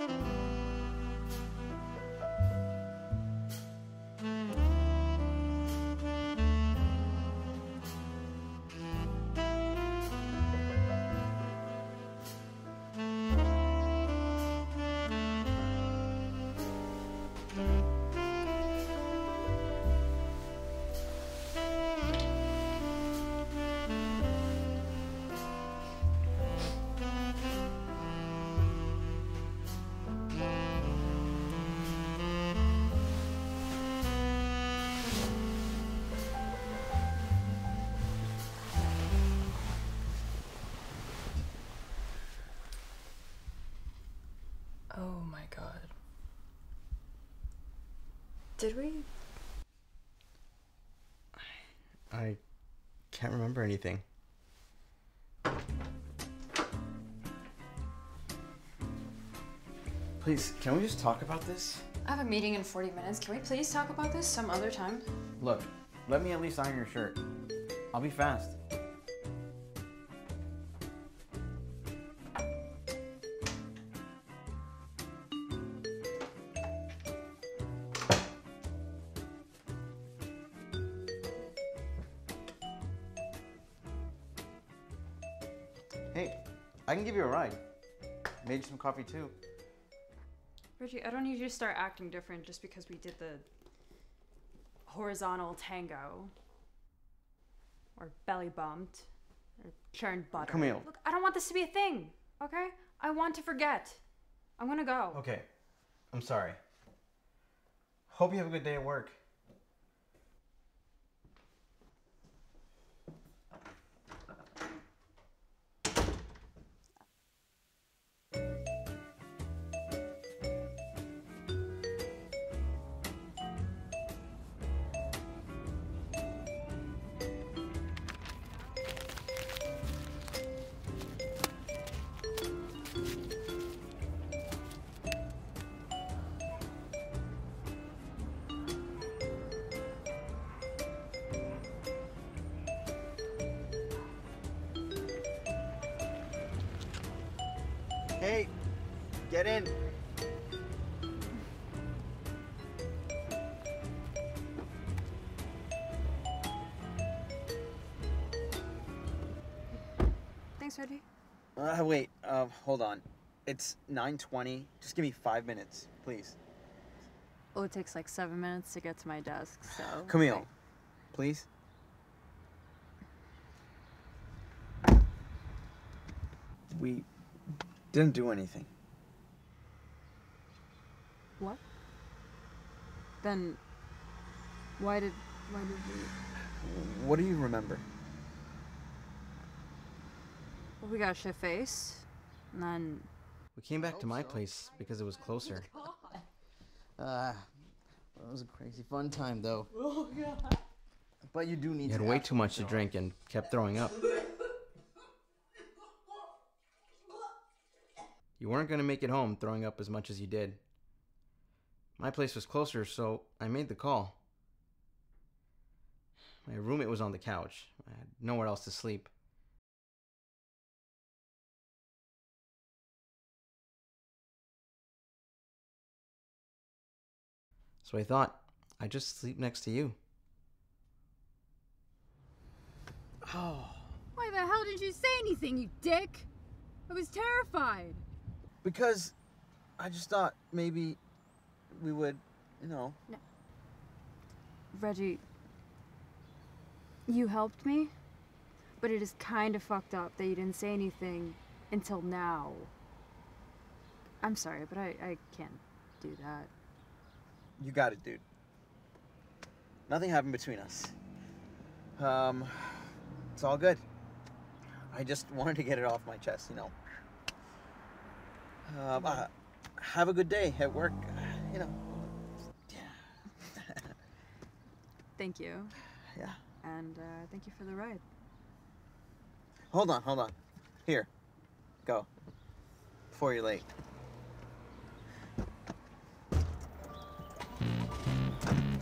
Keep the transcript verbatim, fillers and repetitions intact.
Oh my god. Did we? I can't remember anything. Please, can we just talk about this? I have a meeting in forty minutes. Can we please talk about this some other time? Look, let me at least iron your shirt. I'll be fast. Hey, I can give you a ride. Made you some coffee too. Reggie, I don't need you to start acting different just because we did the horizontal tango. Or belly bumped. Or churned butter. Camille. Look, I don't want this to be a thing, okay? I want to forget. I'm gonna go. Okay, I'm sorry. Hope you have a good day at work. Hey, get in. Thanks, Reggie. Uh, wait, uh, hold on. It's nine twenty. Just give me five minutes, please. Well, it takes like seven minutes to get to my desk, so... Camille, Wait. please. We didn't do anything. What? Then... Why did... Why did we... What do you remember? Well, we got a shit face, and then... We came back to my place because it was closer. Uh, it was a crazy fun time, though. Oh, God. But you do need to... You had way too much to drink and kept throwing up. You weren't going to make it home throwing up as much as you did. My place was closer, so I made the call. My roommate was on the couch. I had nowhere else to sleep. So I thought, I'd just sleep next to you. Oh. Why the hell didn't you say anything, you dick? I was terrified. Because I just thought maybe we would, you know. No. Reggie, you helped me, but it is kind of fucked up that you didn't say anything until now. I'm sorry, but I, I can't do that. You got it, dude. Nothing happened between us. Um, it's all good. I just wanted to get it off my chest, you know. Um, uh, have a good day at work, you know. Yeah. Thank you. Yeah. And uh, thank you for the ride. Hold on, hold on. Here, go. Before you're late.